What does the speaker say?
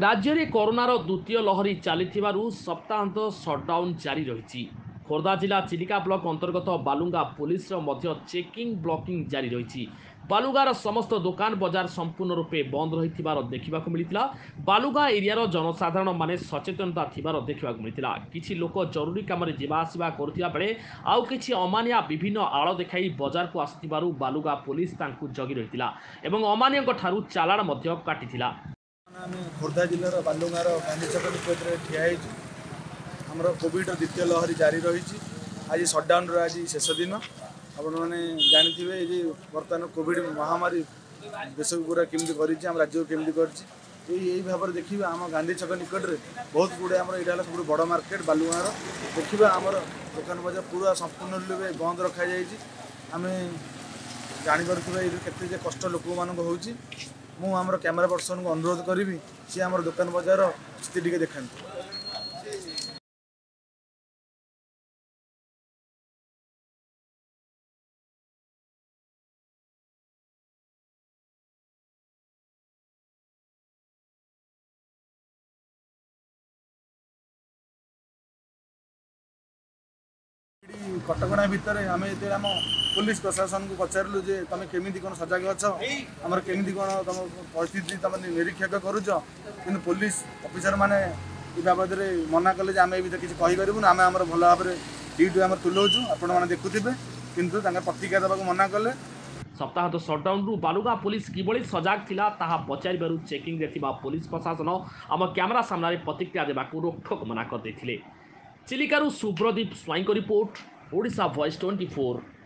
राज्य में कोरोनार द्वितीय लहरी चली सप्ताहांत सटडाउन जारी रही। खोर्धा जिला चिलिका ब्लॉक अंतर्गत बालुंगा पुलिस चेकिंग ब्लॉकिंग जारी रही। बालुगार समस्त दुकान बजार संपूर्ण रूपे बंद रही देखा मिलता। बालुगा एरियार जनसाधारण माने सचेतनता थिबार देखा मिलता। किछि लोक जरूरी काम जावासवा करुथिबा बेले आउ किछि अमानिया विभिन्न आड़ देखाई बजार को आसुथिबारु बालुगा पुलिस तांकु जगी रहितिला एवं अमानियक ठारु चालाण मध्य काटिथिला। आम खोर्धा जिलार बालुगार गांधी छक निकट में ठिया आमर कोविड द्वितीय लहरी जारी रही। आज सटडाउन आज शेष दिन आपण मैंने जानते ये बर्तमान कोविड महामारी देश को पूरा केमती कर राज्य को केमती कर भाव में देखिए आम गांधी छक निकट में बहुत गुड़े आम यहाँ सब बड़ मार्केट बालुगार देखा आमर दुकान बजार पूरा संपूर्ण रूप बंद रखा आम जापर के कष्ट लोक मान हो मुझे कैमेरा पर्सन को अनुरोध करी सी आम दुकान बजार स्थिति टी देखा। कटकणा भितर आम जो आम पुलिस प्रशासन को पचारू जे तुम केमी कौन सजग अच्छ आमर केमी कौन तुम परिस्थिति तुम निरीक्षक करुच कि पुलिस अफिसर मैंने ये बाबद मना कले आम ये किसी कहीपरूँ आम आम भल भाव में ड्यूटी आम तुलाऊँ आपण मैंने देखुवे किंतु प्रतिक्रिया देवाक मना कले। सप्ताहांत सटडाउन बालुगा पुलिस किभली सजाग थिला ताहा पचारिबारु चेकिंग रे थिबा पुलिस प्रशासन आम कैमेरा सामने प्रतिक्रिया देबाकू रोकठोक मना कर देथिले। चिलिकारु सुब्रदीप स्वाईं को रिपोर्ट, ओडिशा वॉइस 24।